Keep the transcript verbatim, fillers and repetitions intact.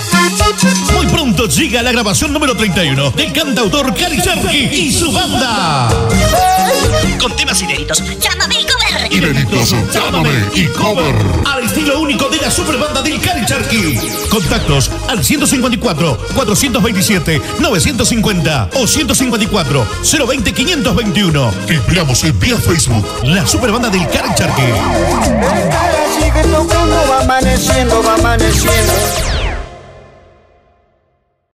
Muy pronto llega la grabación número treinta y uno del cantautor Kra Icharki y su banda. Con temas inéditos, ¡Llámame y cover! inéditos, llámame y cover. Al estilo único de la super banda del Kra Icharki. Contactos al ciento cincuenta y cuatro, cuatrocientos veintisiete, novecientos cincuenta o ciento cincuenta y cuatro, cero veinte, quinientos veintiuno. Te esperamos en vía Facebook. La super banda del Kra Icharki. Sigue tocando, va amaneciendo, va amaneciendo.